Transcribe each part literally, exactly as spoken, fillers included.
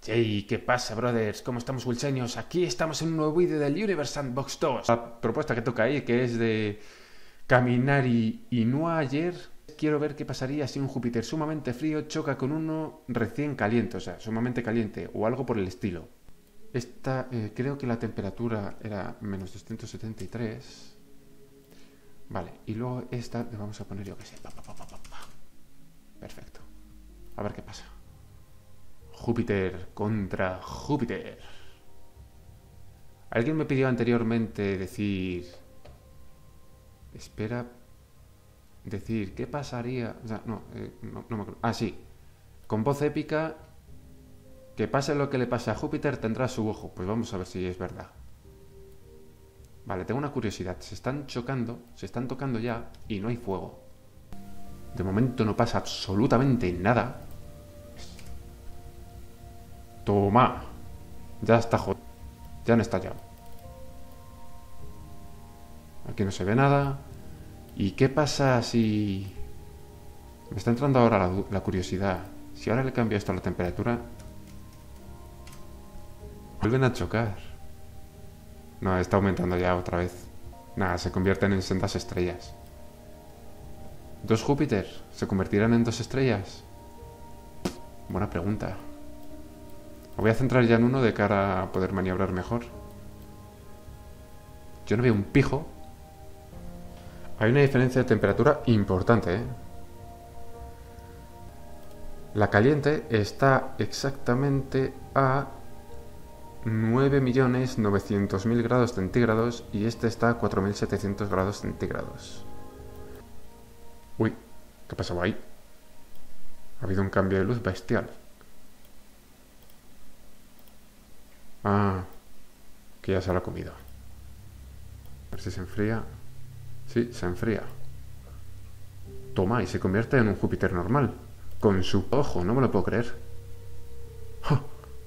Hey, ¿qué pasa, brothers? ¿Cómo estamos, Wilseños? Aquí estamos en un nuevo vídeo del Universe Sandbox dos. La propuesta que toca ahí, que es de caminar y, y no ayer. Quiero ver qué pasaría si un Júpiter sumamente frío choca con uno recién caliente, o sea, sumamente caliente, o algo por el estilo. Esta, eh, creo que la temperatura era menos doscientos setenta y tres. Vale, y luego esta le vamos a poner, yo que sé. Pa, pa, pa, pa, pa. Perfecto. A ver qué pasa. Júpiter contra Júpiter. Alguien me pidió anteriormente decir... Espera... Decir, ¿qué pasaría? O sea, no, eh, no, no me acuerdo. Ah, sí. Con voz épica, que pase lo que le pase a Júpiter, tendrá su ojo. Pues vamos a ver si es verdad. Vale, tengo una curiosidad. Se están chocando, se están tocando ya y no hay fuego. De momento no pasa absolutamente nada. Toma. Ya está jodido. Ya han estallado. Aquí no se ve nada. ¿Y qué pasa si... Me está entrando ahora la, la curiosidad. Si ahora le cambio esto a la temperatura... Vuelven a chocar. No, está aumentando ya otra vez. Nada, se convierten en sendas estrellas. ¿Dos Júpiter se convertirán en dos estrellas? Buena pregunta. Me voy a centrar ya en uno de cara a poder maniobrar mejor. Yo no veo un pijo. Hay una diferencia de temperatura importante, ¿eh? La caliente está exactamente a nueve millones novecientos mil grados centígrados y este está a cuatro mil setecientos grados centígrados. Uy, ¿qué pasaba ahí? Ha habido un cambio de luz bestial. Ah, que ya se lo ha comido. A ver si se enfría. Sí, se enfría. Toma, y se convierte en un Júpiter normal. Con su ojo, no me lo puedo creer. ¡Ja!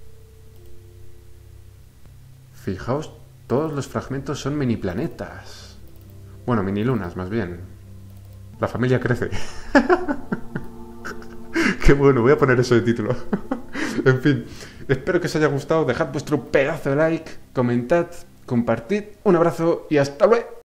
Fijaos, todos los fragmentos son mini planetas. Bueno, mini lunas, más bien. La familia crece. Qué bueno, voy a poner eso de título. En fin, espero que os haya gustado. Dejad vuestro pedazo de like, comentad, compartid. Un abrazo y hasta luego.